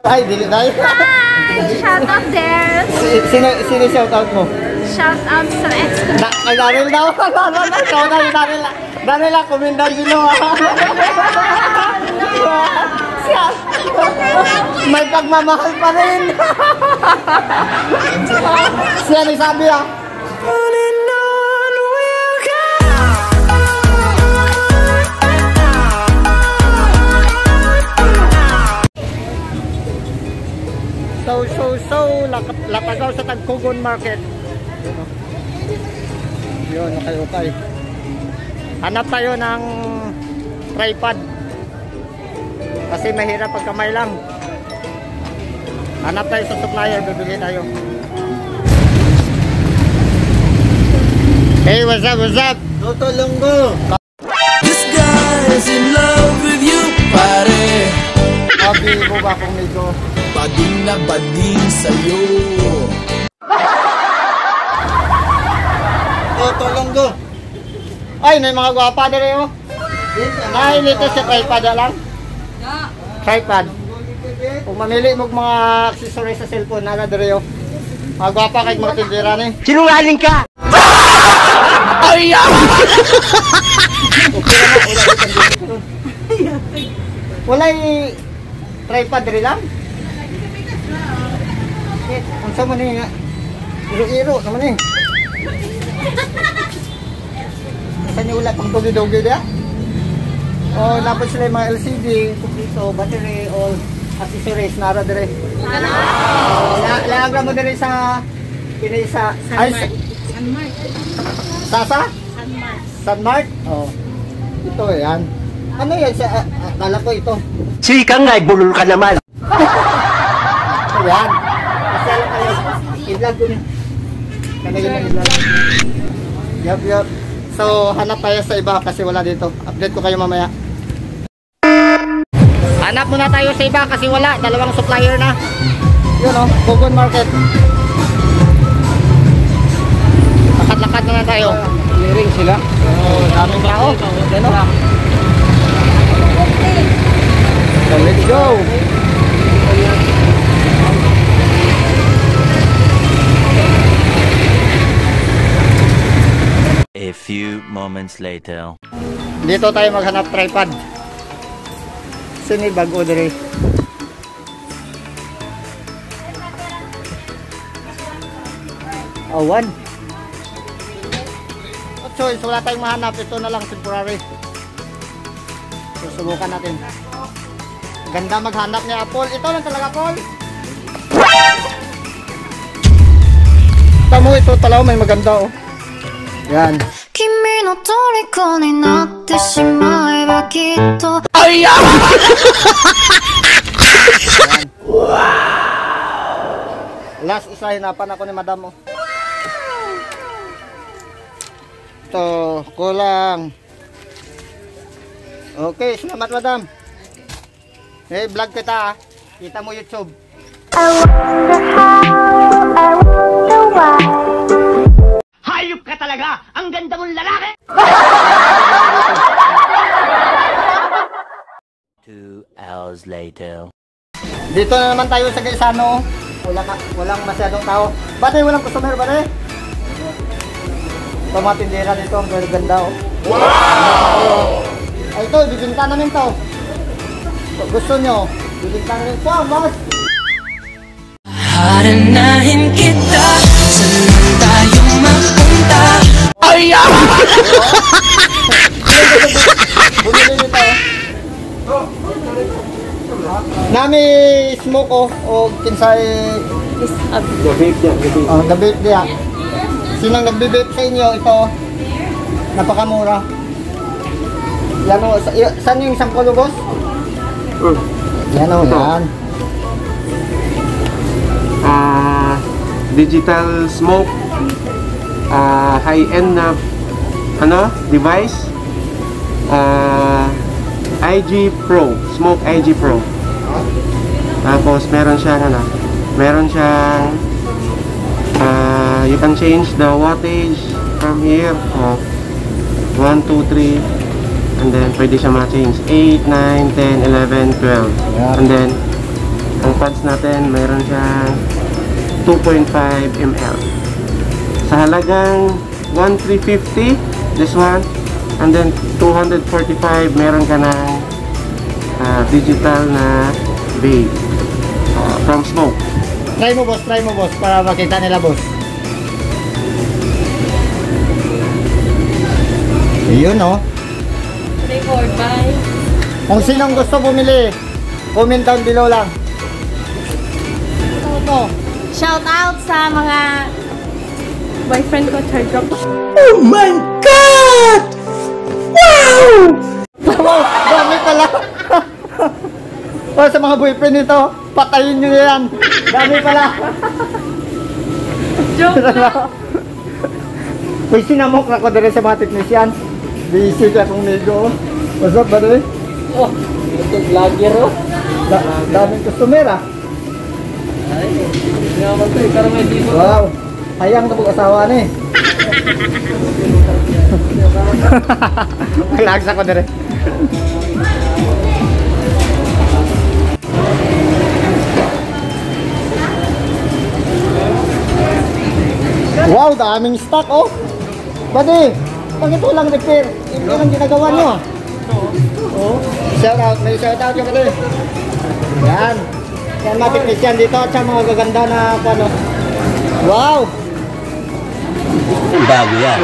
Ay, dili tayo. Hi! Shout out there! Sino shout out mo? Shout out sa ex ko. Daril daw. Daril lang, kumindan sino. Siya. May pagmamahal pa rin. Siya nagsabi ah. So, Latagaw sa Tagkugon Market. Yun, okay. Hanap tayo ng tripod. Kasi mahirap pag kamay lang. Hanap tayo sa supplier, bibili tayo. Hey, what's up? Tutulong ko. This guy's in love with you, pare. Sabi mo ba kung medyo bading na bading sa'yo. tutulong ko. Ay, may mga gwapa na rin oh. Ay, dito sa tripod lang. Tripod. Kung mamili mo mga accessories sa cellphone, nala na rin oh. Mga gwapa kahit mga tindira na eh. Sinungaling ka! Ay! Okay na, wala tripod rin lang. Kung saan mo na iro-iro naman eh. Saan yung ulat pang dogi-dogi niya? O dapat sila yung mga LCD, kumpleto, battery, all accessories, nara dire. Lagra mo dire sa pinisa. Sunmart. Sasa? Sunmart? Oo. Ito yan. Ano yan? Akala ko ito. Sika nga, bulol ka naman. Yan. Kasi alam kayo, i-vlog ko niya. Kanagin na i-vlog. Yup. So, hanap tayo sa iba kasi wala dito. Update ko kayo mamaya. Hanap muna tayo sa iba kasi wala. Dalawang supplier na. Yun o, Kugon Market. Lakad-lakad na tayo. Clearing sila. Daming tao. Yan o. So, let's go. A few moments later. Dito tayo maghanap tripod. Sini bago dire. Awan. Choice, wala tayong mahanap. Ito na lang temporary. Susubukan natin. Ganda maghanap ni Apple. Ito lang talaga, Apple. Tamo ito talaga may maganda oh. Yan. Kimi no toriko ni natte shimaeba kitto. Ay! Wow! Last isa hinapan ako ni Madam oh. Ito, kulang. Okay, salamat Madam. Hey, vlog kita ah. Kita mo YouTube. I wonder how, I wonder why. Hayop ka talaga! Ang ganda mong lalaki! 2 hours later. Dito na naman tayo sa Gaisano. Walang masyadong tao. Ba't walang customer ba rin? Ito mga tindera dito. Ang ganda oh. Wow! Ay ito, bibinta namin to. Gusto nyo? Bibinta namin po. Mas! Haranahin kita, saan tayo mapunta? Ay! Bumili nito. Nami smoke o kinsay the vape niya. Sinang nagbe-vape sa inyo ito napakamura. Yan o, saan yung isang kulo boss? Yan o, yan. Digital smoke, high-end na device, IG Pro, Smoke IG Pro. Tapos meron siyang you can change the wattage from here, 1, 2, 3, and then pwede siya ma-change 8, 9, 10, 11, 12, and then Ang pads natin, mayroon siyang 2.5 ml. Sa halagang 1,350, this one. And then 245, meron ka ng digital na vape from Smoke. Try mo boss, para makita nila boss. Yun oh. Record by. Kung sinong gusto bumili, comment down below lang. Ano? Shout out sa mga boyfriend ko, third drop. Oh my God! Wow! Dami pala! Para sa mga boyfriend nito, patayin nyo yan! Dami pala! Joke lang. Uy, sinamok na ko din sa mga technician. Busy ka kong nego. What's up, buddy? Oh, ito vlogger oh. Daming customer ah. Ay, naman to eh, pero may dito. Wow, hayang na po asawa ni. Relax ako dire. Wow, daming stock oh. Buddy, bakit walang repair? Hindi lang ginagawa nyo ah. Oh, shout out, may shout out yung buddy. Yan. Yan mga technician dito at sa mga gaganda na ano. Wow! Bago yan.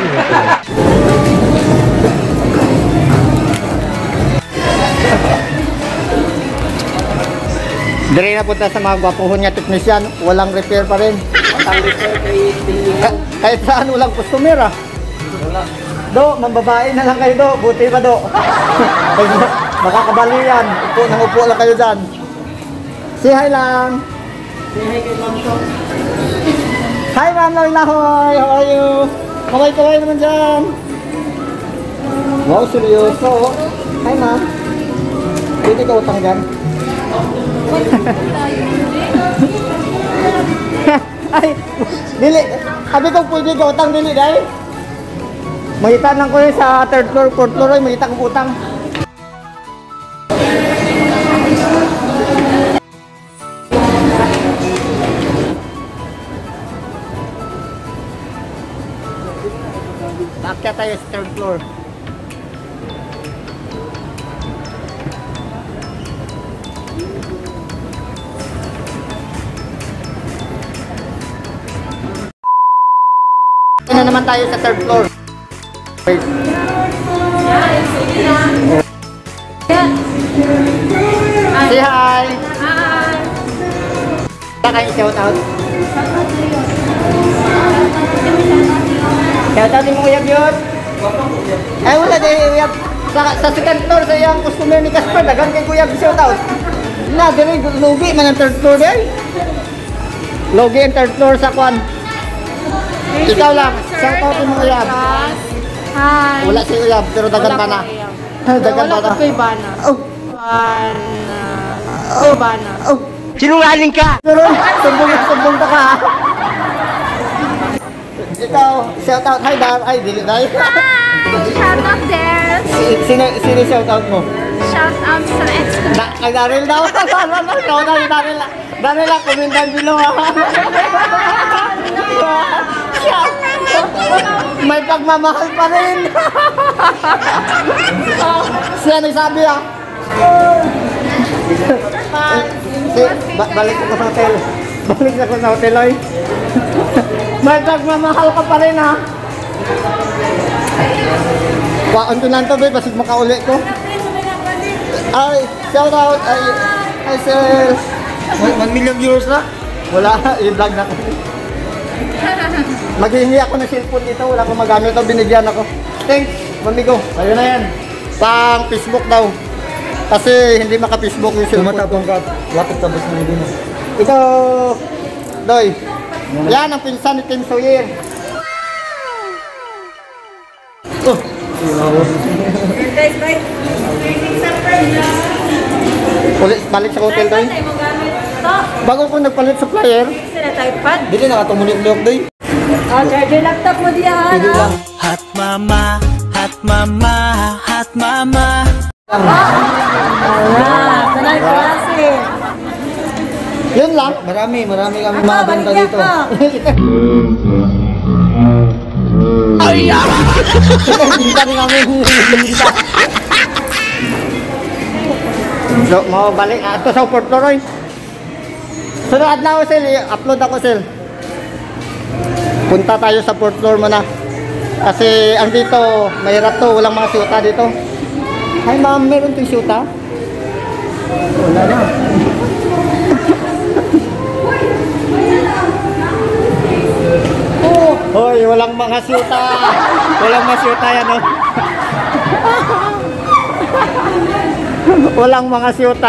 Dire na punta sa mga gwapuhon niya technician, walang repair pa rin. Kahit saan walang customer ah. Do, mambabae na lang kayo do, buti pa do. Makakabali yan, upo lang kayo dyan. Say hi lang. Say hi kay Ma'am Tok. Hi Ma'am Lahoy, how are you? Kaway-kaway naman dyan. Wow, seryoso. Hi Ma'am. Pwede ka utang dyan? Ay, dili. Sabi ko pwede ka utang, dili dahil. Makita lang ko yun sa third floor, fourth floor, ay makita kong utang. Bakit tayo sa third floor? Na naman tayo sa third floor. Wait. Say hi! Hi! Kakain shout out. Shout out yung uyab yun. Ay wala dahil uyab. Sa second floor sa yung customer ni Casper, dagan kay uyab shout out. Na, dali, logi man ang third floor dahil. Logi ang third floor sa kwan. Ikaw lang, shout out yung mga uyab. Hi! Wala si uyab, pero dagan pa na. Dagan pa na. Wala ko kay Bana. Oh! Bana. Oh! Sinungaling ka! Pero, sumbong ka ha. Ikaw, shout out. Hi, Dar. Ay, dili dahil. Hi! Shout out there! Sino shout out mo? Shout out sa ex ko. Kay Daryl daw. Shout out kay Daryl. Daryl lang, kumintan below ha. May pagmamahal pa rin. Siya nagsabi ha. Balik ko sa hotel. Balik ako sa hotel ay. May pagmamahal ka pa rin ha. Waan ko lang to be, basig makauli ko. Ay, shout out. Ay sir. 1 million viewers na? Wala, i-vlog na ko. Maghihingi ako ng cellphone dito, wala akong magamit ito, binigyan ako. Thanks, mamigo. Ayun na yan. Pang Facebook daw. Kasi hindi maka-Facebook yung cellphone. Tumatapang ka, lapit ka bus na hindi mo. Ito, Doy. Yan ang pinsan ni Tim Sawyer. Oh. Balik sa hotel, Doy. Bago ko nagpalit sa flyer. Dili na katumulik-liok, Doy. Charger laptop mo diyan. Hindi lang. Hot mama, hot mama, hot mama. Wala, sanay klase. Yun lang. Marami kami mga benta dito. Binta rin namin. So, mau balik ato sa Port Loroy. Sunod na ako, Sil. I-upload ako, Sil. Punta tayo sa Port Lore muna. Kasi ang dito, mahirap to. Walang mga syuta dito. Ay, ma'am, meron itong syuta? Wala na. Hoy, walang mga syuta. Walang mga syuta yan, oh. Walang mga syuta.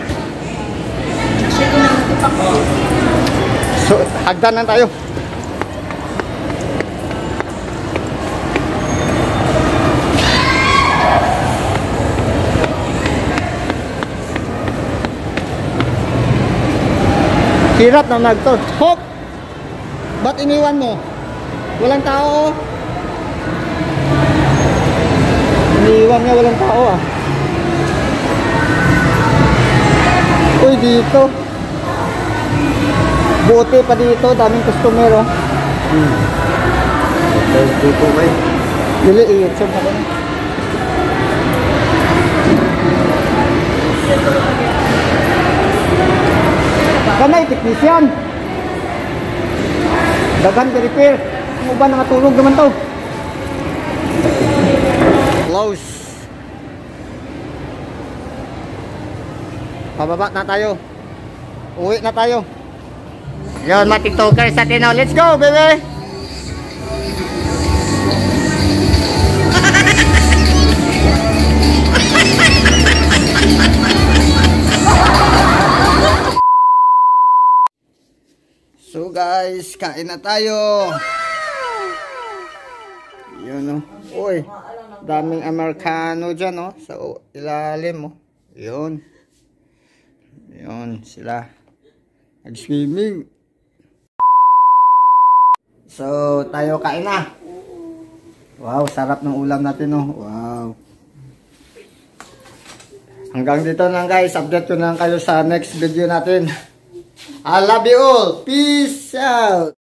So, hagdanan tayo. Hirap na nagto. Hop! Ba't iniwan mo? Walang tao. Iniwan nga, walang tao ah. Uy, dito. Buti pa dito, daming customer oh. Dito kayo. Liliit siya pa ko na. Kanay, technician. Dagan ka repair. Ano ba nakatulog naman to? Close. Pababa na tayo. Uwi na tayo. Yun, mga tiktokers natin now. Let's go, baby! So guys, kain na tayo. Yun oh. Uy, daming Amerikano dyan oh. Sa ilalim oh. Yun. Yun sila. Nag-swimming. So, tayo kain na. Wow, sarap ng ulam natin oh. Wow. Hanggang dito lang guys. Update ko na lang kayo sa next video natin. I love you all. Peace out.